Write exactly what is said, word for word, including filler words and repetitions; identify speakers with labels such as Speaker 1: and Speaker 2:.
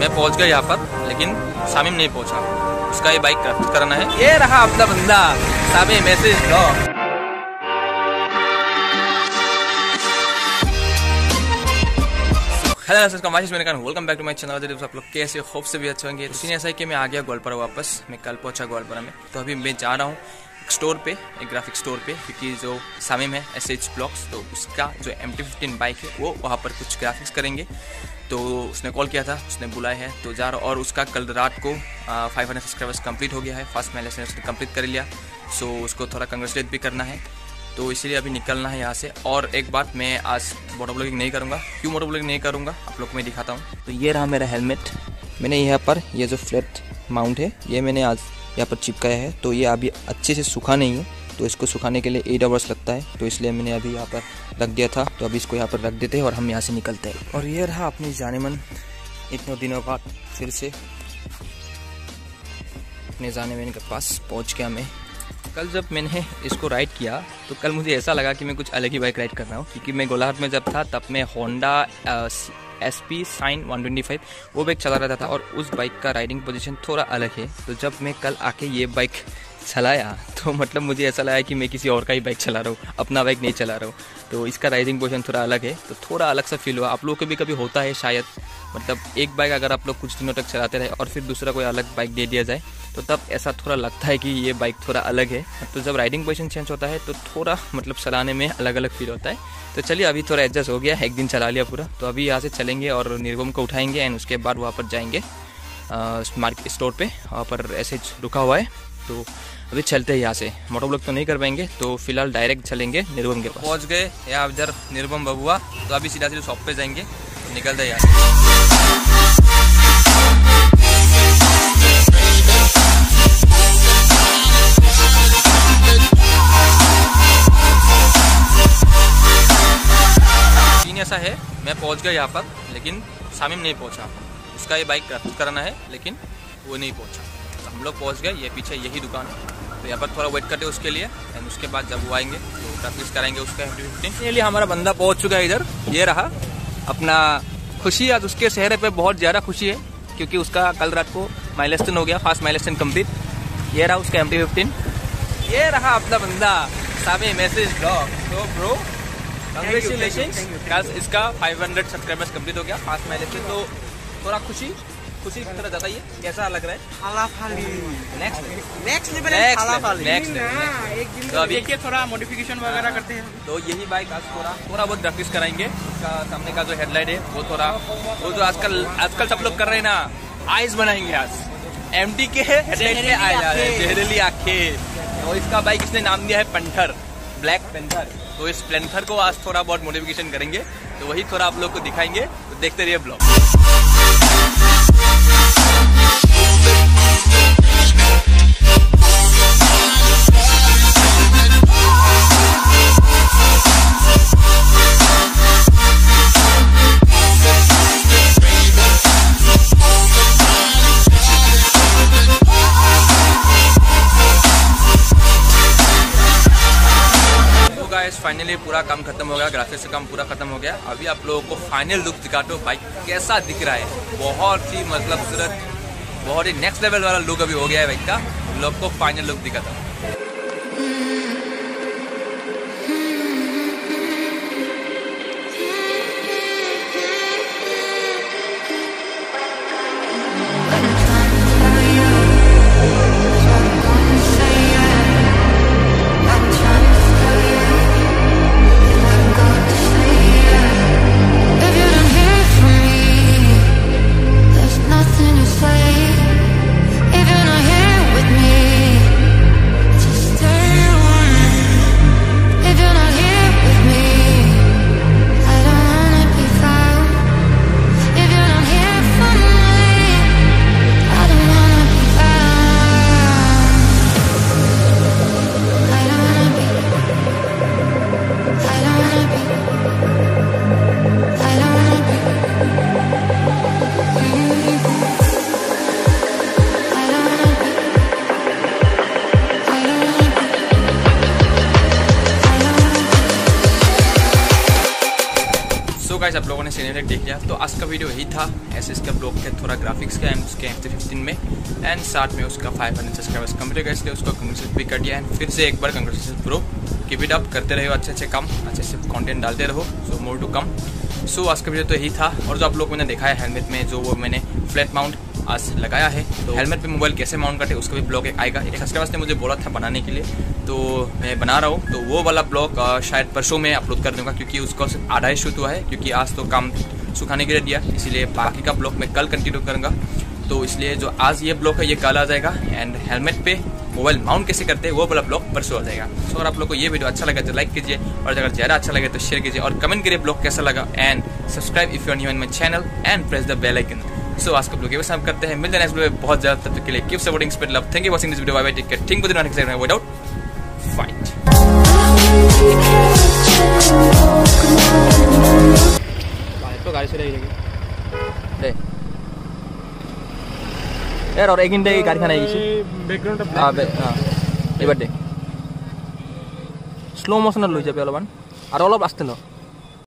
Speaker 1: मैं पहुंच गया यहाँ पर, लेकिन सामिम नहीं पहुंचा। उसका ये बाइक रद्द करना है। ये रहा अपना बंदा सामिम, मैसेज लो। Hello welcome back to my channel. आप लोग कैसे, खूब से भी अच्छे होंगे। सीन ऐसा है कि मैं आ गया गोलपारा वापस। मैं कल पहुंचा गोलपारा में, तो अभी मैं जा रहा हूँ एक स्टोर पे, एक ग्राफिक स्टोर पे, क्योंकि जो सामिम है एस एच ब्लॉग्स, तो उसका जो एम टी फिफ्टीन बाइक है वो वहाँ पर कुछ ग्राफिक्स करेंगे। तो उसने कॉल किया था, उसने बुलाया है, तो जा रहा। और उसका कल रात को फाइव हंड्रेड सब्सक्राइबर्स कंप्लीट हो गया है। फर्स्ट माइलेज उसने कंप्लीट कर लिया, सो उसको थोड़ा कंग्रेचुलेट भी करना है। तो इसीलिए अभी निकलना है यहाँ से। और एक बात, मैं आज मोटो ब्लॉगिंग नहीं करूँगा। क्यों मोटो ब्लॉगिंग नहीं करूँगा आप लोग को मैं दिखाता हूँ। तो ये रहा मेरा हेलमेट। मैंने यहाँ पर ये जो फ्लैट माउंट है ये मैंने आज यहाँ पर चिपकाया है। तो ये अभी अच्छे से सूखा नहीं है, तो इसको सुखाने के लिए एट आवर्स लगता है। तो इसलिए मैंने अभी यहाँ पर रख दिया था। तो अभी इसको यहाँ पर रख देते हैं और हम यहाँ से निकलते हैं। और ये रहा अपनी जाने मन, इतने दिनों बाद फिर से अपने जाने मन के पास पहुँच गया मैं। कल जब मैंने इसको राइड किया तो कल मुझे ऐसा लगा कि मैं कुछ अलग ही बाइक राइड कर रहा हूँ, क्योंकि मैं गोलाघाट में जब था तब मैं Honda S P shine one twenty five वो बाइक चला रहा था, और उस बाइक का राइडिंग पोजीशन थोड़ा अलग है। तो जब मैं कल आके ये बाइक चलाया तो मतलब मुझे ऐसा लगा कि मैं किसी और का ही बाइक चला रहा हूँ, अपना बाइक नहीं चला रहा हूँ। तो इसका राइडिंग पोजीशन थोड़ा अलग है, तो थोड़ा अलग सा फील हुआ। आप लोगों को भी कभी होता है शायद, मतलब एक बाइक अगर आप लोग कुछ दिनों तक चलाते रहे और फिर दूसरा कोई अलग बाइक दे दिया जाए, तो तब ऐसा थोड़ा लगता है कि ये बाइक थोड़ा अलग है। तो जब राइडिंग पोजीशन चेंज होता है तो थोड़ा मतलब चलाने में अलग अलग फील होता है। तो चलिए अभी थोड़ा एडजस्ट हो गया, एक दिन चला लिया पूरा। तो अभी यहाँ से चलेंगे और निर्गम को उठाएंगे एंड उसके बाद वहाँ पर जाएंगे मार्केट स्टोर पे, वहाँ पर ऐसे रुका हुआ है। तो अभी चलते हैं यहाँ से। मोटो ब्लॉग तो नहीं कर पाएंगे, तो फिलहाल डायरेक्ट चलेंगे निर्गम के पास। पहुँच गए यहाँ इधर निर्गम बबुआ। तो अभी सीधा सीधा शॉप पे जाएंगे, तो निकलते हैं यहाँ से। सीन ऐसा है, मैं पहुँच गया यहाँ पर, लेकिन सामिम नहीं पहुँचा। उसका ये बाइक रद्द करना है, लेकिन वो नहीं पहुँचा। हम लोग पहुंच गए, ये पीछे यही दुकान है। तो यहाँ पर थोड़ा वेट करते हैं उसके लिए, एंड उसके बाद जब वो आएंगे तो प्रैक्टिस कराएंगे उसका एम टी फिफ्टीन। के लिए हमारा बंदा पहुंच चुका है इधर। ये रहा अपना खुशी। आज उसके चेहरे पे बहुत ज़्यादा खुशी है, क्योंकि उसका कल रात को माइलेस्टन हो गया, फास्ट माइलेस्टन कंप्लीट। ये रहा उसका एम टी फिफ्टीन। ये रहा अपना बंदा सामिम मैसेज ब्लॉग। तो ब्रो कांग्रेचुलेशंस, इसका फाइव हंड्रेड सब्सक्राइबर्स कंप्लीट हो गया, फास्ट माइलेस्टन। तो थोड़ा खुशी खुशी की तरह जाता है। कैसा लग रहा है? नेक्स्ट नेक्स्ट लेवल नेक्स्ट एक दिन तो अभी देखिए थोड़ा मॉडिफिकेशन वगैरह करते हैं। तो यही बाइक आज थोड़ा थोड़ा बहुत प्रैक्टिस कराएंगे। उसका सामने का जो हेडलाइट है वो थोड़ा वो जो आजकल आजकल सब लोग कर रहे हैं ना, आइज बनाएंगे आज। एमटी के हेडलाइट में आए जा रहे हैं, जहरीली आंखें। तो इसका बाइक इसने नाम दिया है पेंथर, ब्लैक पेंथर। तो इस पेंथर को आज थोड़ा बहुत मॉडिफिकेशन करेंगे, तो वही थोड़ा आप लोग को दिखाएंगे। तो देखते रहिए ब्लॉग। फाइनली पूरा काम खत्म हो गया, ग्राफिक्स का काम पूरा खत्म हो गया। अभी आप लोगों को फाइनल लुक दिखाता हूँ बाइक कैसा दिख रहा है। बहुत ही मतलब सूरत, बहुत ही नेक्स्ट लेवल वाला लुक अभी हो गया है बाइक का। लोग को फाइनल लुक दिखाता हूँ।
Speaker 2: Even I hear with me, just stay away.
Speaker 1: ने सिनेमैटिक देख लिया। तो आज का वीडियो यही था, ऐसे इसका ब्लॉग के थोड़ा ग्राफिक्स का एंड उसके एफ फिफ्टीन में एंड साथ में उसका फाइव हंड्रेड सब्सक्राइबर्स कंप्लीट कर, इसलिए उसको कंग्रेचुलेट भी कर दिया। एंड फिर से एक बार congratulation bro, keep it up, करते रहो अच्छे अच्छे काम, अच्छे अच्छे कंटेंट डालते रहो, सो मोर टू कम। सो आज का वीडियो तो यही था। और जो आप लोग मैंने देखा है हेलमेट में जो वो मैंने फ्लैट माउंट आज लगाया है, तो हेलमेट पे मोबाइल कैसे माउंट करते उसका भी ब्लॉग एक आएगा। एक सब्सक्राइबर्स ने मुझे बोला था बनाने के लिए, तो मैं बना रहा हूँ। तो वो वाला ब्लॉग शायद परसों में अपलोड कर दूंगा, क्योंकि उसका सिर्फ आधा ही शूट हुआ है, क्योंकि आज तो काम सुखाने के लिए दिया, इसीलिए बाकी का ब्लॉग मैं कल कंटिन्यू करूँगा। तो इसलिए जो आज ये ब्लॉग है ये कल आ जाएगा, एंड हेलमेट पे मोबाइल माउंट कैसे करते हैं वो वाला ब्लॉग परसों आ जाएगा। सो अगर आप लोग को ये वीडियो अच्छा लगा तो लाइक कीजिए, और अगर ज़्यादा अच्छा लगे तो शेयर कीजिए और कमेंट करिए ब्लॉग कैसा लगा, and subscribe if you are new in my channel and press the bell icon. So आज का ब्लॉग ये सब करते हैं, मिलते हैं नेक्स्ट वीडियो में बहुत ज़्यादा। तब तक के लिए keep supporting, spread love, thank you watching this video, bye bye, take care, think with not excited without fight. तो गाड़ी से रहेगी दे यार, और एक घंटे की कारखाना है किसी बैकग्राउंड हां हां এবার দে স্লো মোশনত লৈ যাবি অলপমান আৰু অলপ আস্তে ল।